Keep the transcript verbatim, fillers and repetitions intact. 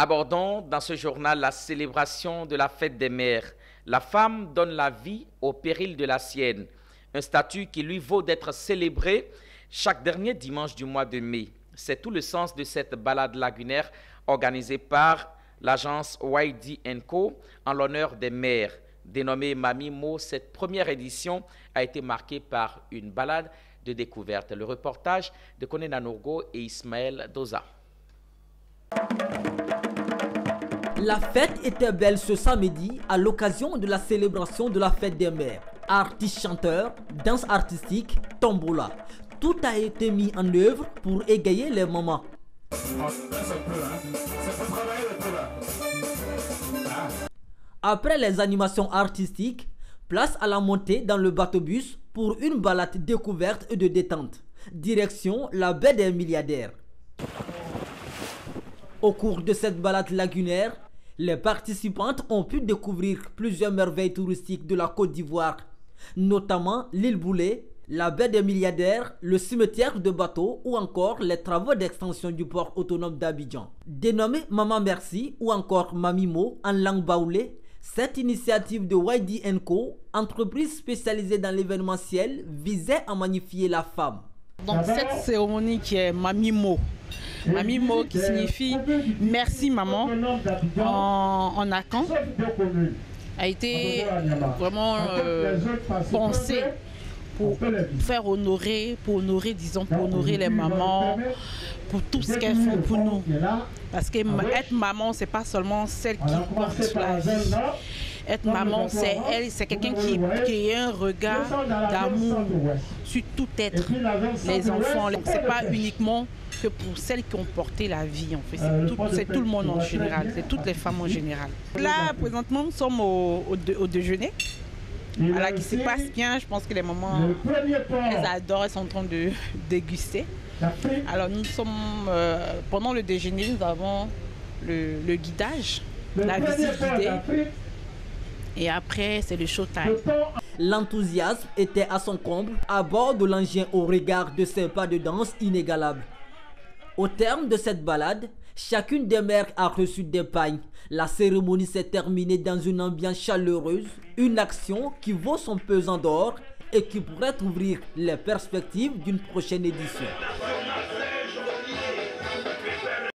Abordons dans ce journal la célébration de la fête des mères. La femme donne la vie au péril de la sienne. Un statut qui lui vaut d'être célébré chaque dernier dimanche du mois de mai. C'est tout le sens de cette balade lagunaire organisée par l'agence Y D and Co en l'honneur des mères. Dénommée Mami Mo, cette première édition a été marquée par une balade de découverte. Le reportage de Koné Nanourgo et Ismaël Doza. La fête était belle ce samedi à l'occasion de la célébration de la fête des mères. Artistes-chanteurs, danse artistique, tombola. Tout a été mis en œuvre pour égayer les mamans. Après les animations artistiques, place à la montée dans le bateau-bus pour une balade découverte et de détente. Direction la baie des milliardaires. Au cours de cette balade lagunaire, les participantes ont pu découvrir plusieurs merveilles touristiques de la Côte d'Ivoire, notamment l'île Boulé, la baie des milliardaires, le cimetière de bateaux ou encore les travaux d'extension du port autonome d'Abidjan. Dénommée Maman Merci ou encore Mami Mo en langue baoulé, cette initiative de Y D and Co, entreprise spécialisée dans l'événementiel, visait à magnifier la femme. Donc cette cérémonie qui est Mami Mo, Mami Mo qui signifie merci maman en, en akan, a été vraiment euh, pensée pour faire honorer, pour honorer, disons, pour honorer les mamans, pour tout ce qu'elles font pour nous. Parce que être maman, c'est pas seulement celle qui porte la vie. Être maman, c'est elle, c'est quelqu'un qui, qui a un regard d'amour sur tout être, les enfants. C'est pas uniquement que pour celles qui ont porté la vie, en fait. C'est tout, c'est tout le monde en général, c'est toutes les femmes en général. Là, présentement, nous sommes au, au, de, au déjeuner. Voilà, qui se passe bien. Je pense que les mamans, elles adorent, elles sont en train de déguster. Alors nous sommes, euh, pendant le déjeuner, nous avons le, le guidage, la visite guidée. Et après, c'est le showtime. L'enthousiasme était à son comble à bord de l'engin au regard de ses pas de danse inégalables. Au terme de cette balade, chacune des mères a reçu des pagnes. La cérémonie s'est terminée dans une ambiance chaleureuse, une action qui vaut son pesant d'or et qui pourrait ouvrir les perspectives d'une prochaine édition.